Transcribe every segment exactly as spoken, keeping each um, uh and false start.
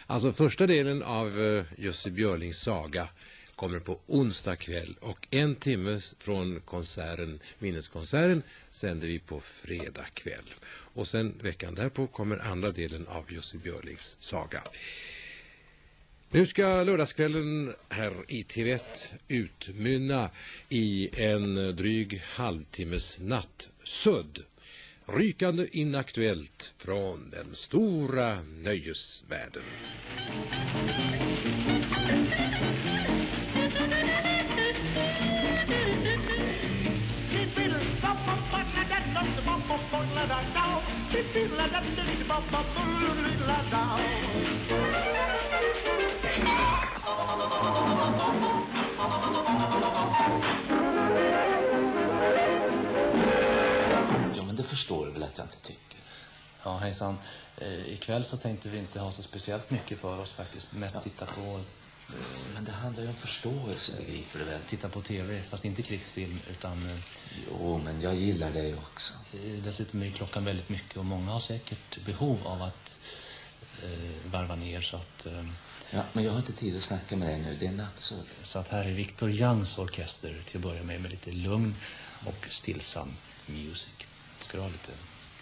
Alltså första delen av uh, Jussi Björlings saga kommer på onsdag kväll och en timme från konserten, minneskonserten, sänder vi på fredag kväll. Och sen veckan därpå kommer andra delen av Jussi Björlings saga. Nu ska lördagskvällen här i T V ett utmynna i en dryg halvtimmes nattsudd. Rykande inaktuellt från den stora nöjesvärlden. Ja, men det förstår du väl att jag inte tycker. Ja, hejsan. Eh, ikväll så tänkte vi inte ha så speciellt mycket för oss faktiskt. Mest ja. titta på... Eh, men det handlar ju om förståelse, begriper du väl? Titta på tv, fast inte krigsfilm, utan... Eh, jo, men jag gillar det också. Eh, dessutom är klockan väldigt mycket och många har säkert behov av att eh, varva ner så att... Eh, ja, men jag har inte tid att snacka med dig nu, det är nattsåd. Så att här är Victor Youngs orkester till att börja med, med lite lugn och stillsam music. Ska du ha lite...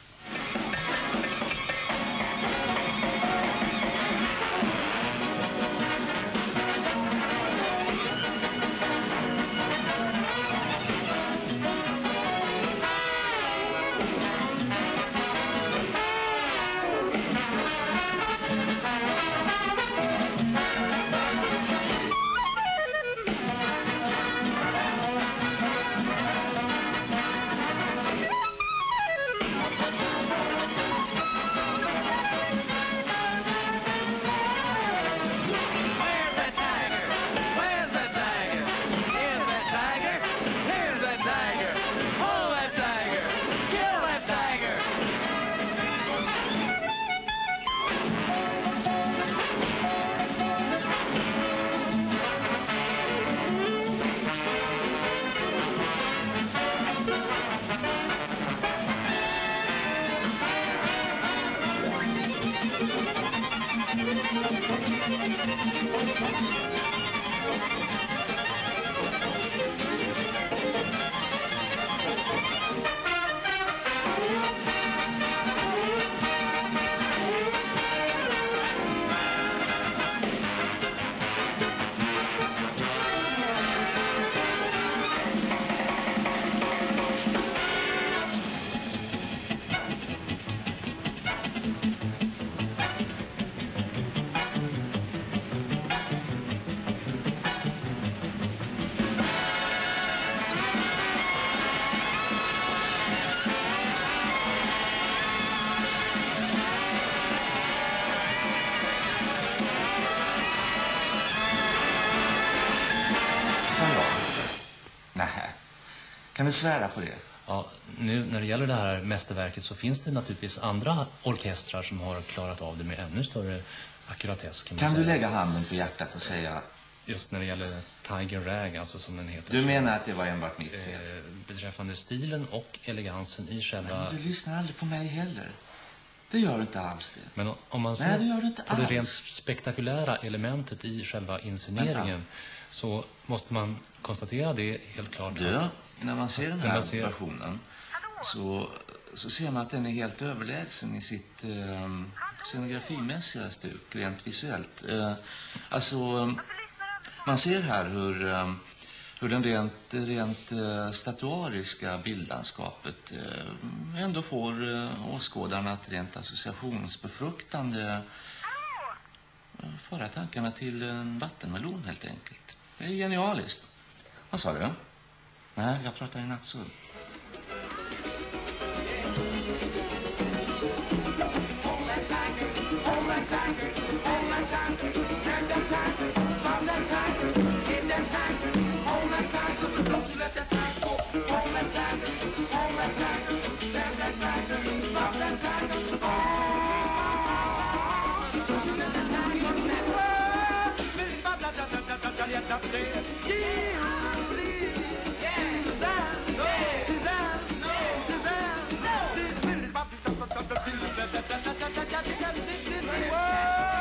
Kan du svära på det? Ja, nu när det gäller det här mästerverket så finns det naturligtvis andra orkestrar som har klarat av det med ännu större akkuratess. Kan, kan du säga. lägga handen på hjärtat och säga... Just när det gäller Tiger Rag, alltså som den heter. Du menar att det var enbart mitt fel? Eh, beträffande stilen och elegansen i själva... Men du lyssnar aldrig på mig heller. Det gör du inte alls det. Men om man ser Nej, det gör du inte på alls. det rent spektakulära elementet i själva insceneringen Vänta. så måste man konstatera det helt klart. Du, när man ser den här ser... versionen så, så ser man att den är helt överlägsen i sitt eh, scenografimässiga stuk, rent visuellt. Eh, alltså, man ser här hur, eh, hur den rent, rent eh, statuariska bildlandskapet eh, ändå får eh, åskådarna att rent associationsbefruktande eh, föra tankarna till en vattenmelon helt enkelt. Det är genialiskt. Vad sa du? Nej, jag pratar i nattsud. Whoa!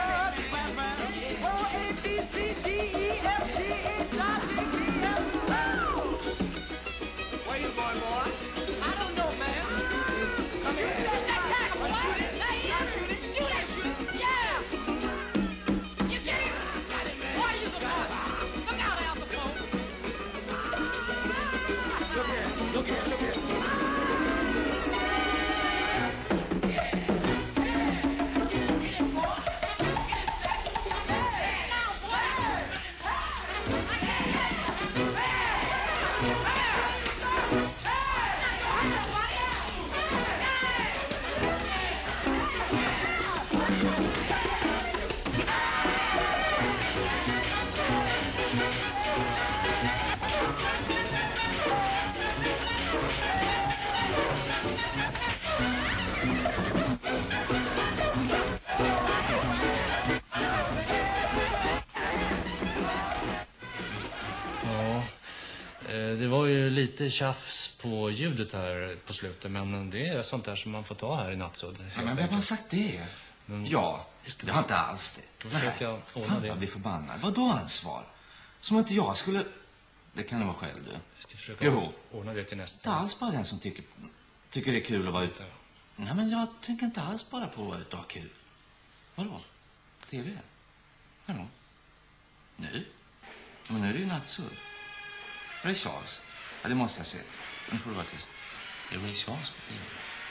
lite tjafs på ljudet här på slutet, men det är sånt där som man får ta här i Nattsudd. Ja, men vem har sagt det? Men, ja, det har inte alls det. Då försöker jag ordna fan, det. Vad blir förbannad. Vad då ansvar? Som att jag skulle... Det kan du vara själv, du. Jag ska försöka jo. ordna det till nästa. Det är alls bara den som tycker, tycker det är kul att vara ute. Nej, men jag tänker inte alls bara på att vara ute och ha kul. Vadå? T V? Vadå? Nu? Men nu är det ju Nattsudd. Ray Charles. Ja, det måste jag säga. Nu får du vara tyst. Det är Ray Charles på T V.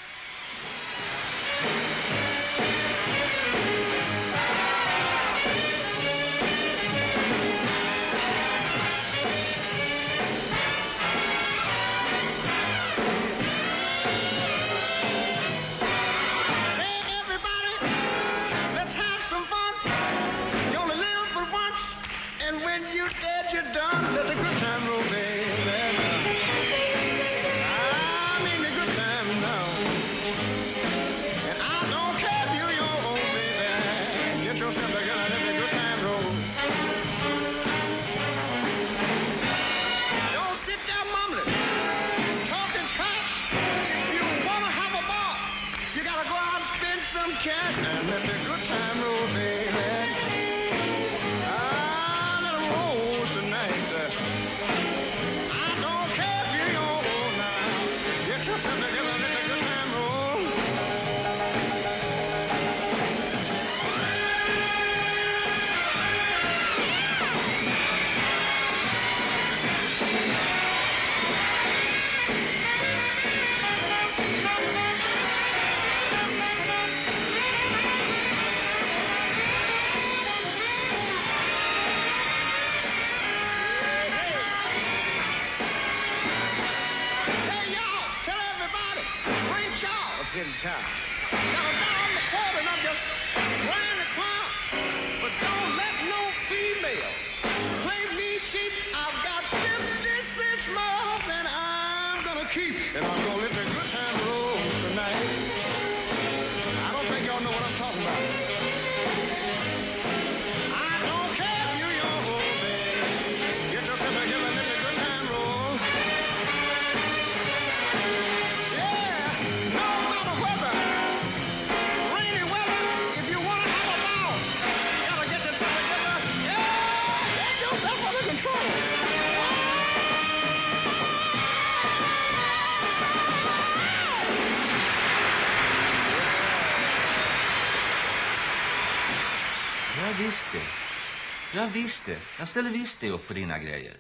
Visst det. Jag visste det. Jag ställer visst det upp på dina grejer.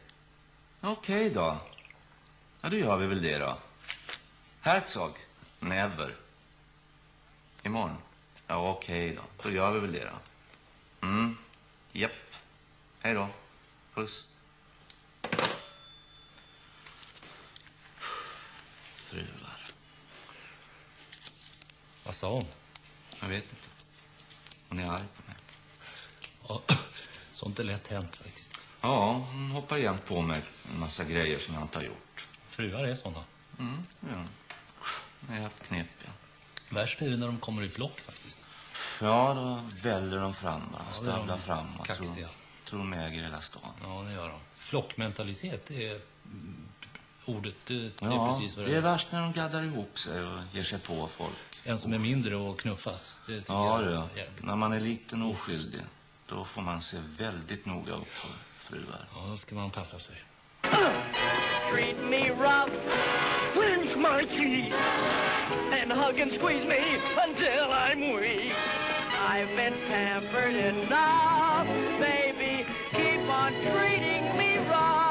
Okej okay då. Ja, då gör vi väl det då. Herzog. Never. Imorgon. Ja, okej okay då. Då gör vi väl det då. Mm. Japp. Hej då. Puss. Fruar. Vad sa hon? Jag vet inte. Hon är arg på mig. Ja, sånt är lätt hänt faktiskt. Ja, hon hoppar igen på mig en massa grejer som jag inte har gjort. Fruar är såna. Mm, ja. Det är helt knepiga. Värst är det när de kommer i flock faktiskt. Ja, då väller de fram och ja, stavlar fram. Och kaxiga. Tror, tror de äger hela stan. Ja, det gör de. Flockmentalitet är ordet. Det, det ja, är precis vad det är. Det är värst när de gaddar ihop sig och ger sig på folk. En som är mindre och knuffas. Det tycker ja, jag det. När man är liten och oskyldig. Då får man se väldigt noga upp på fruar. Ja, då ska man passa sig. Treat me rough, clench my teeth, and hug and squeeze me until I'm weak. I've been pampered enough, baby, keep on treating me rough.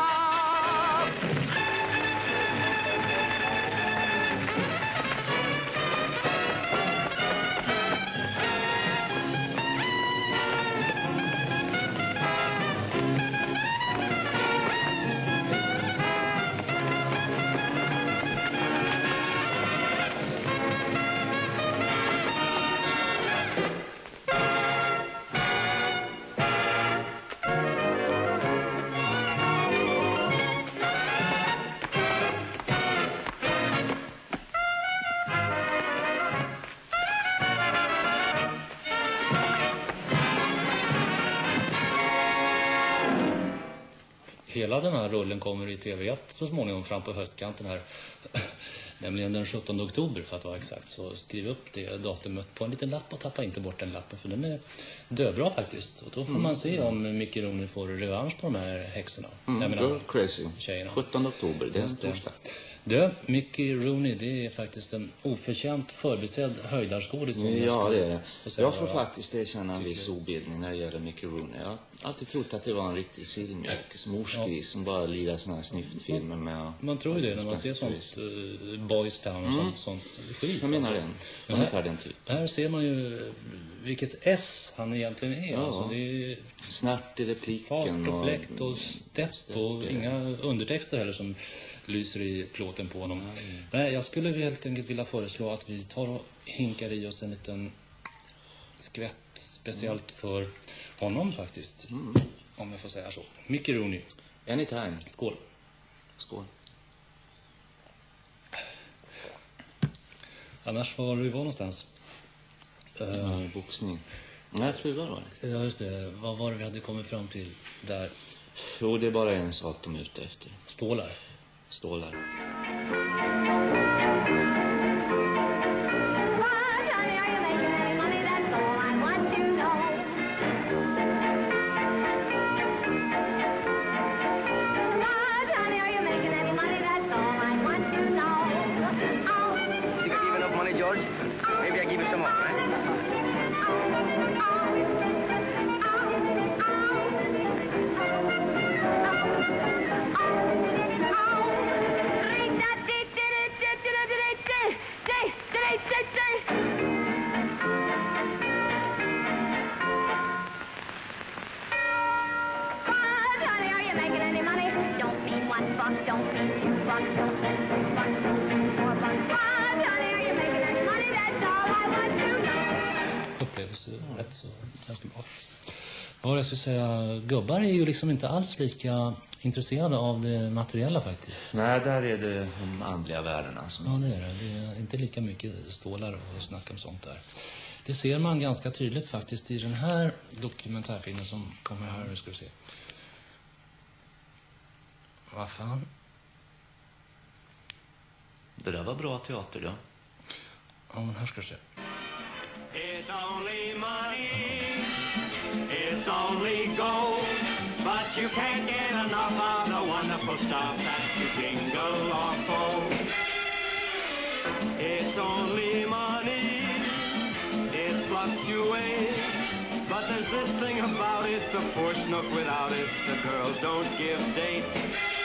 hela den här rullen kommer i T V ett så småningom fram på höstkanten här. Nämligen den sjuttonde oktober för att vara exakt. Så skriv upp det datumet på en liten lapp och tappa inte bort den lappen. För den är döbra faktiskt. Och då får mm. man se om Mickey Rooney får revansch på de här häxorna. Mm, Jag menar, crazy. Tjejerna. sjuttonde oktober, det är en torsdag. Du, Mickey Rooney, det är faktiskt en oförtjänt förbisedd höjdarskådis. Ja, det är det. Jag får faktiskt erkänna en viss obildning när det gäller Mickey Rooney. Jag har alltid trott att det var en riktig sillmjölk, morskris ja. som bara lirar såna här sniftfilmer med... Man tror ju det när man ser sånt uh, Boys Town och mm. sånt, sånt skit. Jag menar alltså. den, ungefär den typ. Här ser man ju vilket S han egentligen är. Ja. Alltså, det är snärt i repliken. Fart och fläkt och stepp och inga undertexter heller som lyser i plåten på honom. Mm. Nej, jag skulle helt enkelt vilja föreslå att vi tar och hinkar i oss en liten skvätt speciellt mm. för honom faktiskt. Mm. Om jag får säga så. Mickey Rooney. Anytime. Skål. Skål. Annars var vi var någonstans? Uh, boxning. Nej, fruar var det. Ja, just det. Vad var det vi hade kommit fram till där? Jo, det är bara en sak de är ute efter. Stålar. Stålar. Upplevelse rätt så ganska bra. Vad jag skulle säga, gubbar är ju liksom inte alls lika intresserade av det materiella faktiskt. Nej, där är det de andliga värdena. Som... Ja, det är det. Det är inte lika mycket stålar och snack om sånt där. Det ser man ganska tydligt faktiskt i den här dokumentärfilmen som kommer här. Nu ska vi se. Vad fan? Det där var bra teater då. Ja, men här ska vi se. It's only money, it's only gold, but you can't get enough of the wonderful stuff that you jingle or fold. It's only money, it fluctuates, but there's this thing about it, the poor snook without it, the girls don't give dates.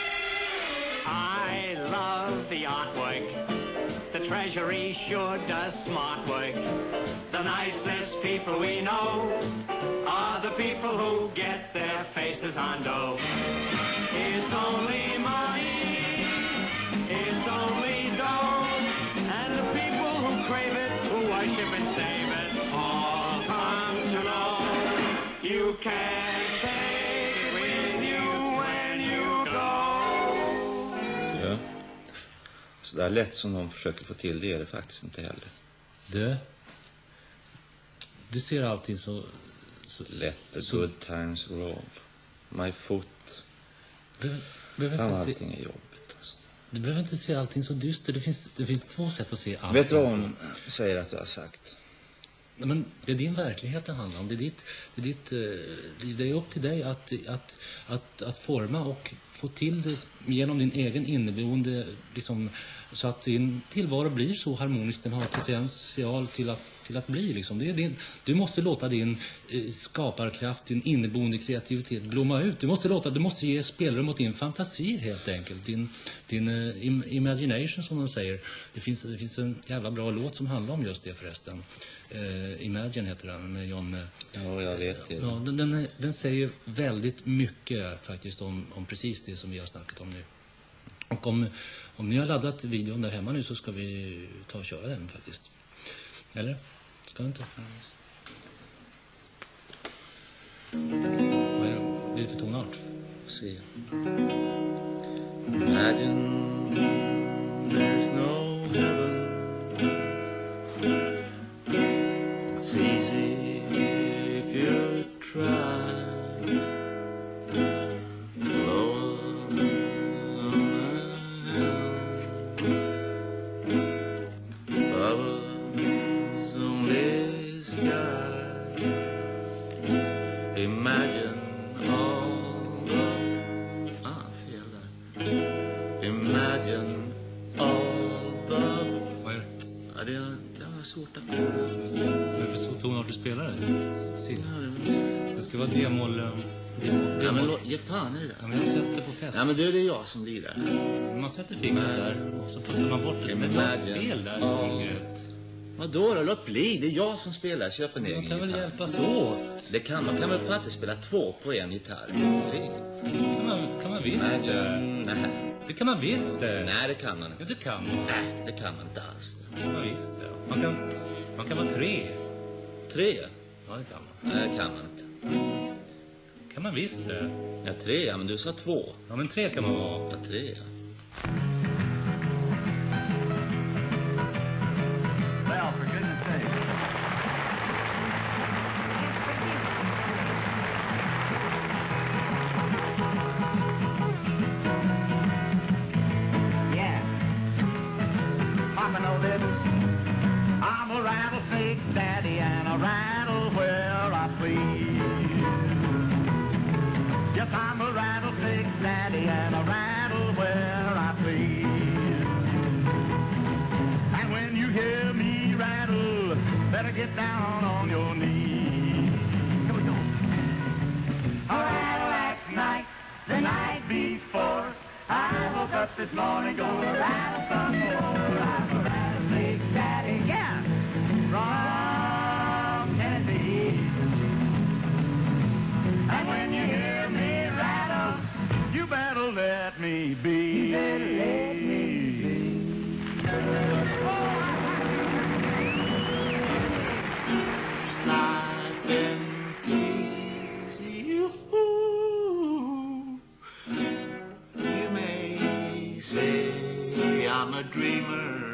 I love the artwork, the treasury sure does smart work. The nicest people we know are the people who get their faces on dough. It's only money, it's only dough, and the people who crave it, who worship and save it, all come to know you can't take it with you when you go. Ja. Så där lätt som de försöker få till det är det faktiskt inte heller. Du, du ser alltid så... så Let the så, good times roll. My foot. Be, behöver Fan, inte allting se, är jobbigt alltså. Du behöver inte se allting så dyster. Det finns, det finns två sätt att se allt. Vet du vad hon säger att du har sagt? Men det är din verklighet det handlar om. Det är ditt, det är ditt liv. Det är upp till dig att, att, att, att forma och få till det genom din egen inneboende, liksom, så att din tillvaro blir så harmonisk. Den har potential till att, till att bli. Liksom. Det är din, du måste låta din eh, skaparkraft, din inneboende kreativitet blomma ut. Du måste, låta, du måste ge spelrum åt din fantasi helt enkelt. Din, din eh, im, imagination som de säger. Det finns, det finns en jävla bra låt som handlar om just det förresten. Uh, Imagine heter den med John. Uh, ja, jag vet det. Ja, den, den, den säger väldigt mycket faktiskt om, om precis det som vi har snackat om nu. Och om, om ni har laddat videon där hemma nu så ska vi ta och köra den faktiskt. Eller? Ska vi inte? Vad är det? Blir det för tonart? Se. Imagine there's no heaven. It's easy if you try. Lower Imagine all the... Fan, fel där. Imagine all the... Vad är det? Ja, det är, det är svårt att... Det är så tonart du spelar det. Det ska vara D-moll... D-moll. Ja, men lo- ge fan i det där. Ja, men jag sätter på fest. Ja, men då är det jag som lirar. Man sätter fingret där och så puttar man bort det. Men det var fel där, fingret. Vadå då? Låt bli. Det är jag som spelar. Köp en egen Man kan väl gitarr. hjälpas åt. Det kan man. Kan väl fan inte spela två på en gitarr? Det är inget. Kan man, kan man visst Nej, det? nej. Det kan man visst det. Nej, det kan man Ja, inte. det kan man. Nej, det kan man inte alls. Det kan man visst det. Man kan, man kan vara tre. Tre? Ja, det kan man. Nej, det kan man inte. Kan man visst det. Ja, tre, ja, men du sa två. Ja, men tre kan man vara. Ja, tre, ja. Well, for goodness sake. Yeah. Papa know this. I'm a rattlesnake daddy and I rattle where I please. Yes, I'm a rattlesnake daddy and I rattle where I please. And when you hear me rattle, better get down on your knees. Here we go. I rattle last night, the night before. I woke up this morning gonna rattle some more. I'm a rattlesnake daddy, yeah, from Tennessee. And when you hear me rattle, you better let me be. You better let me be. Life in peace, you, you may say I'm a dreamer,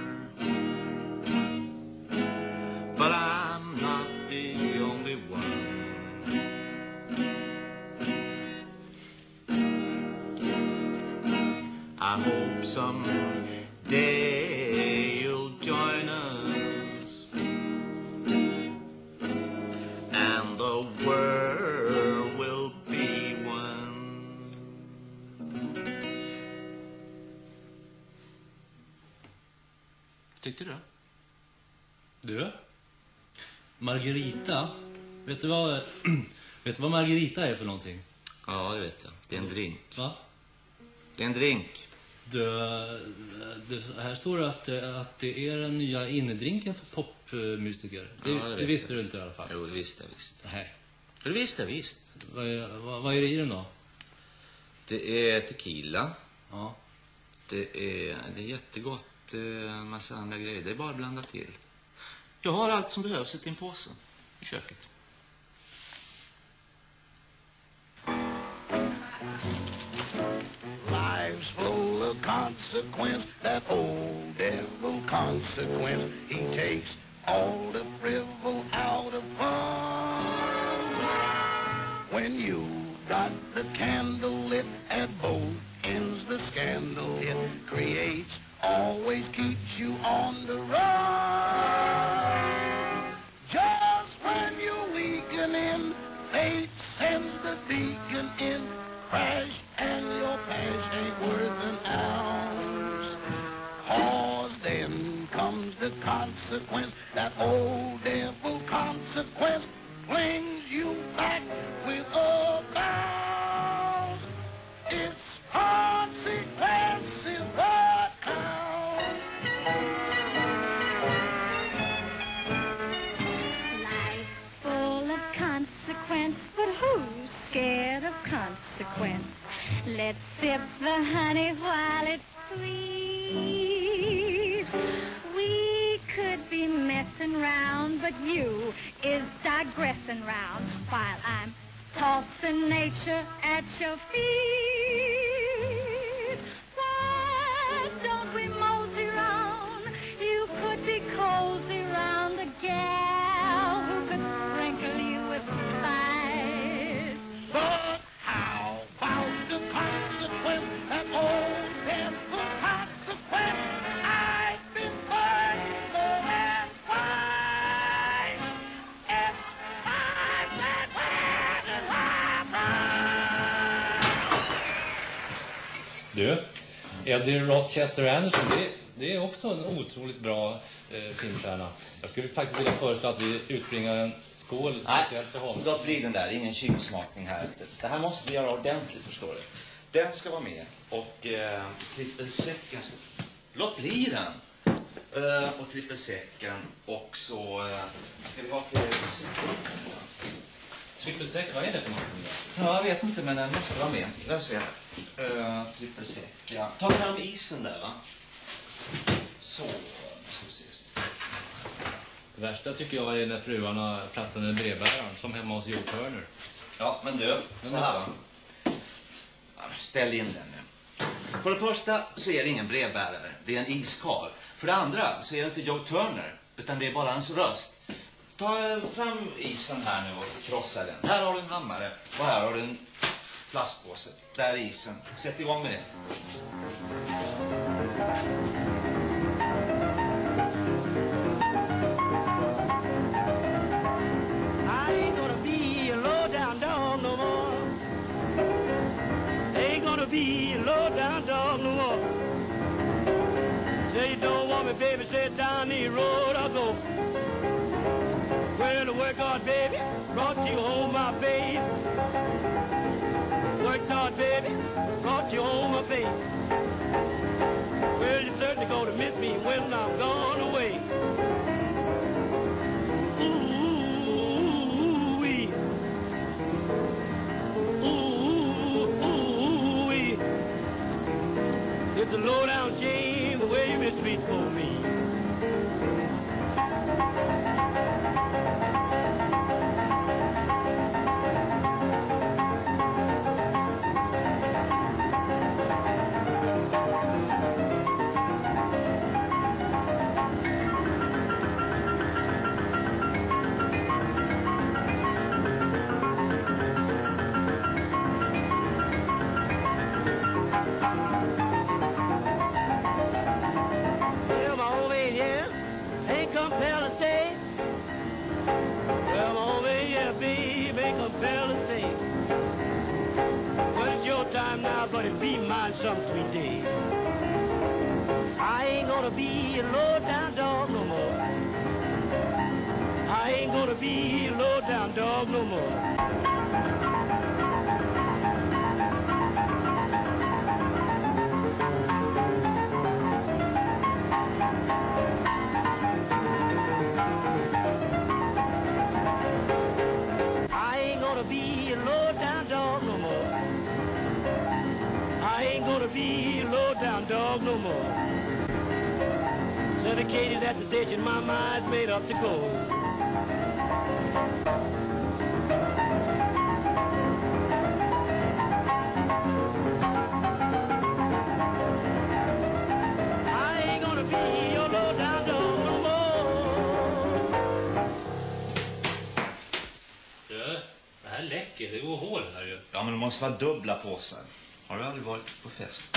but I'm not the only one. I hope someday you'll join us and the world will be one. Tyckte du? Du? Margarita? Vet du vad, vet du vad Margarita är för någonting? Ja, det vet jag. Det är en drink. Va? Det är en drink. Du, det, här står det att, att det är den nya innedrinken för popmusiker. Det, Ja, det det vet visste jag. du inte i alla fall. Jo, det visste jag visst. Nej. Det visste jag visst. Vad är, vad, vad är det i den då? Det är tequila. Ja. Det är, det är jättegott. En massa andra grejer. Det är bara att blanda till. Jag har allt som behövs i en påse i köket. Life's full of consequence, that old devil consequence. He takes all the frivol out of fun. When you got the candle lit at both ends, the scandal it creates always keeps you on the run. Just when you're weakening, fate sends the deacon in. Crash and your pash ain't worth an ounce. Cause then comes the consequence, that old devil consequence flings you back with a bounce. It's consequences what counts. Life full of consequence, but who's scared of consequence? Let's sip the honey while it's sweet. We could be messing round, but you is digressing round while I'm tossing nature at your feet. Why don't we mosey round? You could be cozy round a gal who could sprinkle you with spice. But how about the consequence, that old devil consequence? I've been burned more than twice. It's time that way. Du, Eddie Rochester Anderson, det, det är också en otroligt bra eh, filmstjärna. Jag skulle faktiskt vilja föreslå att vi utbringar en skål speciellt för honom. Då blir den där, ingen tjuvsmakning här. Det här måste vi göra ordentligt, förstår du. Den ska vara med och eh, trippelsäcken ska... Låt bli den! Uh, och trippelsäcken och så uh, ska vi ha fler citroner. Trippelsäck, vad är det för någonting? Ja, jag vet inte, men den måste vara med. Jag ser här. Uh, trippelsäck, ja. Ta fram isen där, va? Så, så ses. Det värsta tycker jag är när fruarna prasslar med brevbäraren, som hemma hos Joe Turner. Ja, men du, så här, va? Ställ in den nu. För det första så är det ingen brevbärare, det är en iskar. För det andra så är det inte Joe Turner, utan det är bara hans röst. Ta fram isen här nu och krossa den. Här har du en hammare och här har du en plastpåse. Där är isen. Sätt igång med det. I ain't gonna be a low down dog no more. Ain't gonna be a low down dog no more. Say you don't want me, baby, sit down the road I'll go. Well, to work hard, baby, brought you home, my babe. Worked hard, baby, brought you home, my babe. Well, you're certainly gonna miss me when I'm gone away. Ooh-wee. Ooh-wee. It's a low-down shame the way you mistreat for me. But it be mine some sweet day. I ain't gonna be a low-down dog no more. I ain't gonna be a low-down dog no more. I ain't gonna be a low-down dog no more. I ain't gonna be a low-down dog no more. Dedicated at the station, my mind's made up to go. I ain't gonna be a low-down dog no more. Du, det här läcker, det går hål här ju. Ja, men det måste vara dubbla påsar. Har du aldrig varit på fest?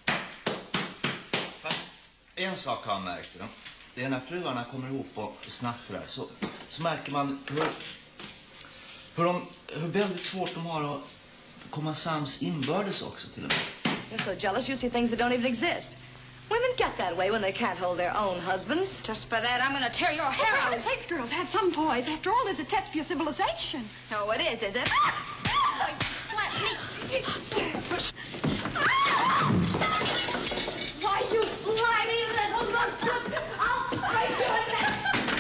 En sak har jag märkt. Då. Det är när fruarna kommer ihop och snattrar så, så märker man hur, hur, de, hur väldigt svårt de har att komma sams inbördes också till och med. You're so jealous you see things that don't even exist. Women get that way when they can't hold their own husbands. Just for that, I'm going to tear your hair out. Thanks, girls. Have some poise. After all, it's a test for your civilization. Oh, it is, is it? Slap me. Why, you slimy little monster! I'll break you in that!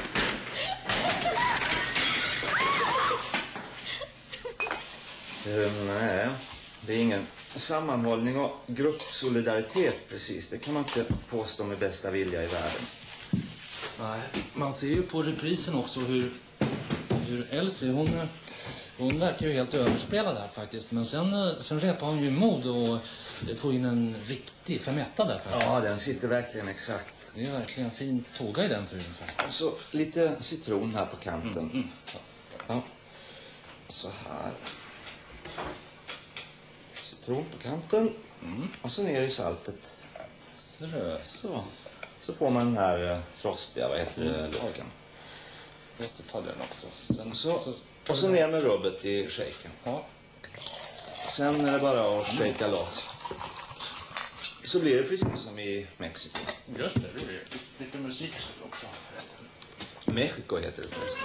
Uh, nej, det är ingen sammanhållning och gruppsolidaritet precis. Det kan man inte påstå med bästa vilja i världen. Nej, man ser ju på reprisen också hur, hur Elsie, hon, hon verkar ju helt överspelad där faktiskt. Men sen, sen repar hon ju mod och får in en riktig femetta där faktiskt. Ja, den sitter verkligen exakt. Det är verkligen en fin tåga i den frun faktiskt. Så lite citron här på kanten. Mm, mm. Ja. Så här. Citron på kanten. Mm. Och så ner i saltet. Så. Så får man den här uh, frostiga, vad heter det, mm. looken. Just det, ta den också. Sen, så, så, och så ner med rubbet i shaken. Ja. Sen är det bara att shaka loss. så blir det precis som i Mexiko. Just det, det är lite musik också förresten. Mexiko heter det förresten.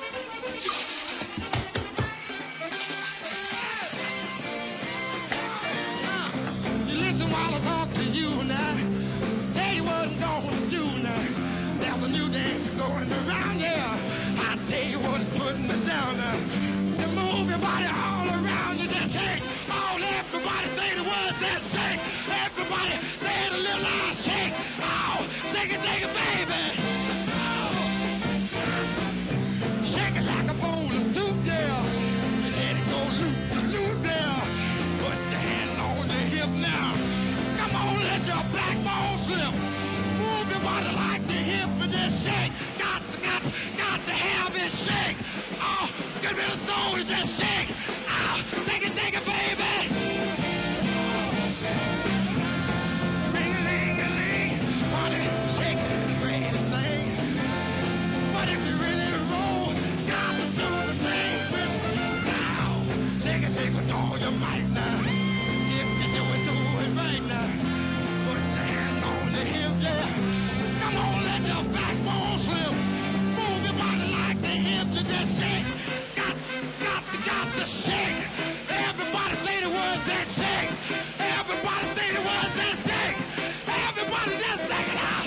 You listen while I talk to you now. Tell you what I'm gonna do now. There's a new dance going around here. I tell you what it's putting me down now. You move your body all around you, just shake. All everybody say the words that shake. Everybody say it a little loud shake. Oh, shake it, shake it, baby. Oh. Shake it like a bowl of soup, yeah. Let it go loop, loop, yeah. Put your hand on your hip now. Come on, let your backbone slip. Move your body like the hip and just shake. Got to, got to, got to have it shake. Oh, get rid of the soul and just shake. Oh, shake it, shake it, baby. Ring-a-ling-a-ling, honey, shake it, the greatest thing. But if you really roll, got to do the thing with now. Shake it, shake with all your might now. If you do it, do it right now. Put your hand on the hip, yeah. Come on, let your backbone slip. Move your body like the hips and just shake. Got, got, got to shake. Everybody say the words that shake. Everybody say the words that shake. Everybody just shake it out.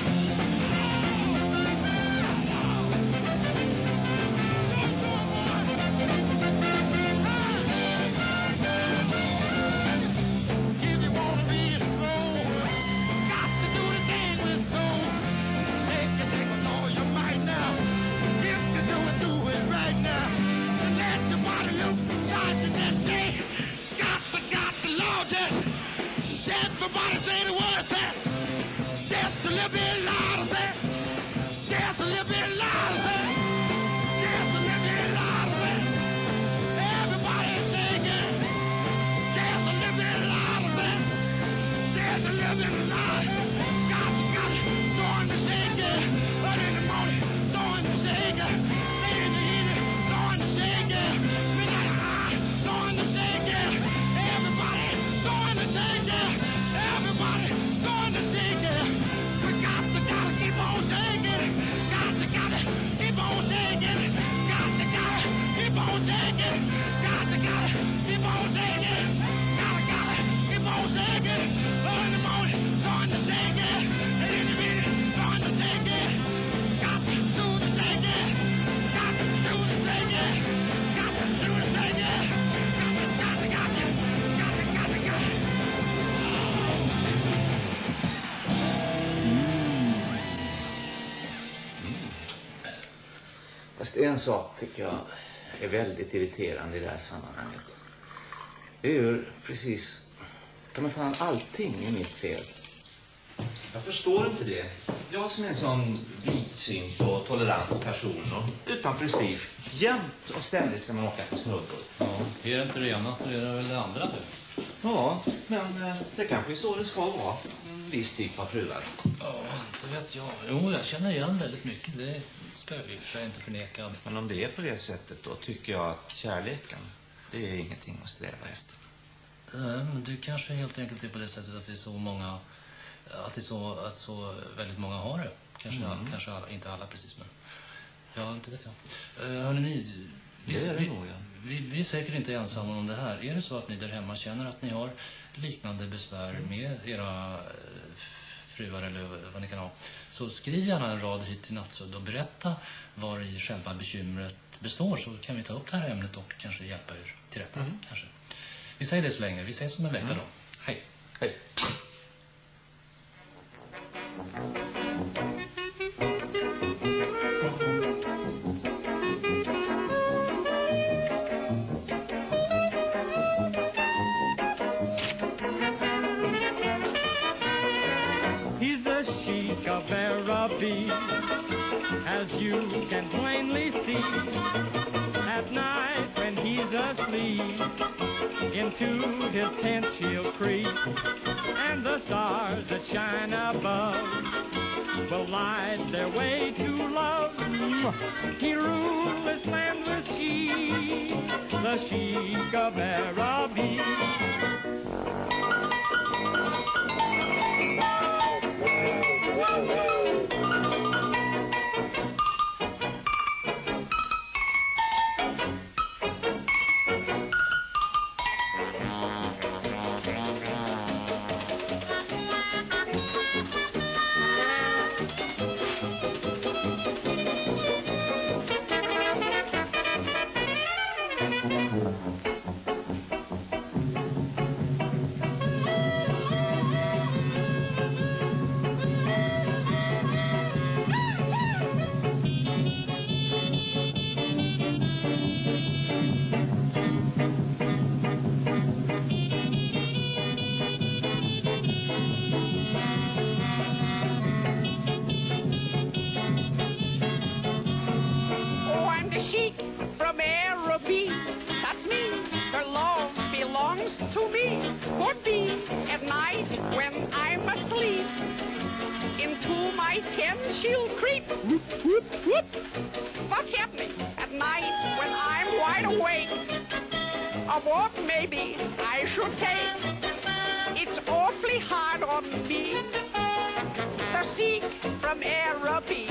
If you wanna be a soul, got to do the thing with soul. Shake it, shake with all your might now. If you do it, do it right now. And let your body look, got to just shake. Got to, got to, Lord, just everybody say the words that. Just a little bit louder, say. Just a little bit louder, say. Just a little bit louder, say. Everybody singing. Just a little bit louder, say. Just a little bit louder. Got to, got to, throwing the shaker. But in the morning, throwing the shaker. Late in the evening, throwing the shaker. Midnight high, throwing the shaker. Everybody throwing the shaker. Everybody throwing the shaker. We got to, gotta keep on shaking. Got to, gotta keep on shaking. Got to, gotta keep on shaking. Got to, gotta keep on shaking. Gotta, gotta keep on shaking. Early in the morning, throwing the shaker. And in the evening, throwing the shaker. Got to do the shaker. Got to do the shaker. Got to do the shaker. Got to, got to, got to, got to, got to, got to. Fast en sak tycker jag är väldigt irriterande i det här sammanhanget. Det är ju precis, kan man fan allting är mitt fel. Jag förstår inte det. Jag som är en sån vidsynt och tolerant person och utan prestige. Jämt och ständigt ska man åka på snurror. Ja, är det inte det ena så är det väl det andra typ. Ja, men eh, det kanske är så det ska vara. En viss typ av fruar. Ja, det vet jag. Jo, jag känner igen väldigt mycket. Det ska jag i och för sig inte förneka. Men om det är på det sättet då tycker jag att kärleken, det är ingenting att sträva efter. Nej, men det kanske helt enkelt är på det sättet att det är så många, att det är så, att så väldigt många har det. Kanske, Mm. kanske alla, inte alla precis, men ja, inte vet jag. Uh, hörrni, ni, vi, Det är det vi, nog, ja. vi, vi är säkert inte ensamma om det här. Är det så att ni där hemma känner att ni har liknande besvär med era eh, fruar eller vad ni kan ha, så skriv gärna en rad hit till Nattsudd och berätta var i själva bekymret består, så kan vi ta upp det här ämnet och kanske hjälpa er till rätta. Mm. Kanske. Vi säger det så länge. Vi ses om en vecka Mm. då. Hej. Hej. He's the chic of Araby, as you can plainly see. At night when he's asleep, into his tent she'll creep, and the stars that shine above will light their way to love. He rules this land with she, the chic of Araby. To me would be at night when I'm asleep. Into my tent she'll creep. Whoop, whoop, whoop. What's happening at night when I'm wide awake? A walk maybe I should take. It's awfully hard on me to seek from Araby.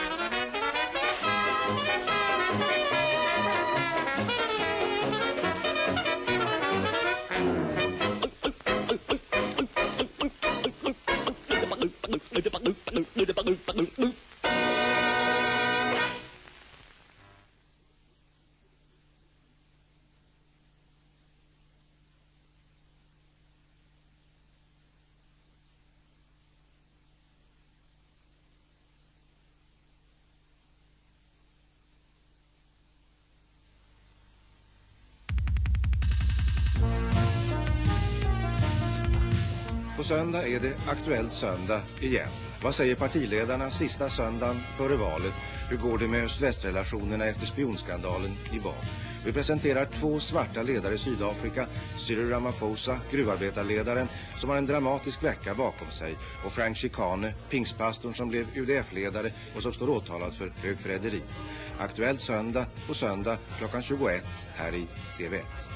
På söndag är det aktuellt söndag igen. Vad säger partiledarna sista söndagen före valet? Hur går det med öst-västrelationerna efter spionskandalen i Bonn? Vi presenterar två svarta ledare i Sydafrika, Cyril Ramaphosa, gruvarbetarledaren som har en dramatisk vecka bakom sig, och Frank Chikane, pingstpastorn som blev U D F-ledare och som står åtalad för högförräderi. Aktuellt söndag på söndag klockan tjugoett här i T V ett.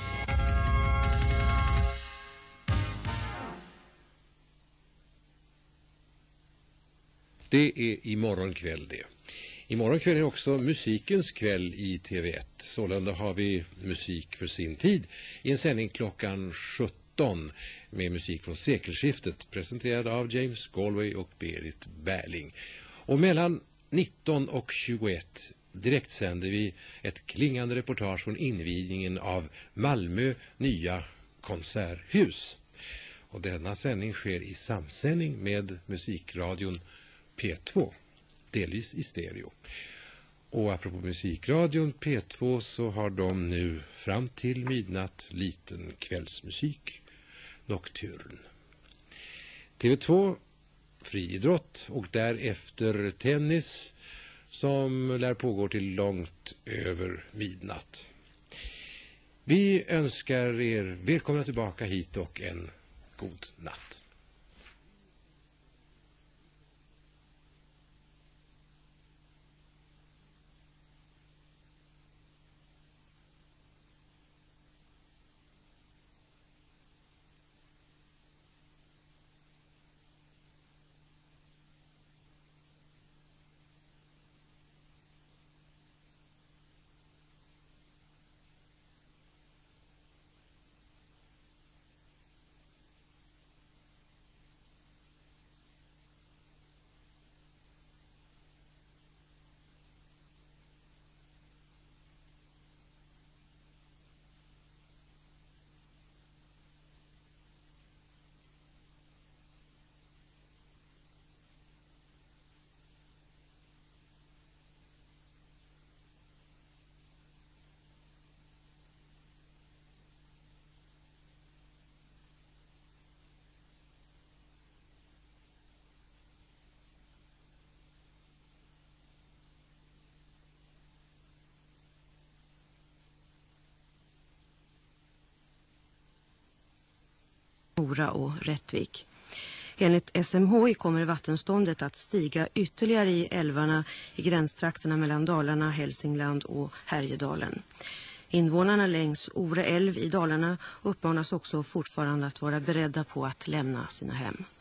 Det är imorgon kväll det. Imorgon kväll är också musikens kväll i T V ett. Sålunda har vi musik för sin tid i en sändning klockan sjutton med musik från sekelskiftet presenterad av James Galway och Berit Berling. Och mellan nitton och tjugoett direkt sänder vi ett klingande reportage från invigningen av Malmö nya konserthus. Och denna sändning sker i samsändning med musikradion P två, delvis i stereo. Och apropå musikradion P två så har de nu fram till midnatt liten kvällsmusik, Nocturne. T V två, friidrott och därefter tennis som lär pågå till långt över midnatt. Vi önskar er välkomna tillbaka hit och en god natt. Mora och Rättvik. Enligt S M H I kommer vattenståndet att stiga ytterligare i älvarna i gränstrakterna mellan Dalarna, Hälsingland och Härjedalen. Invånarna längs Ore älv i Dalarna uppmanas också fortfarande att vara beredda på att lämna sina hem.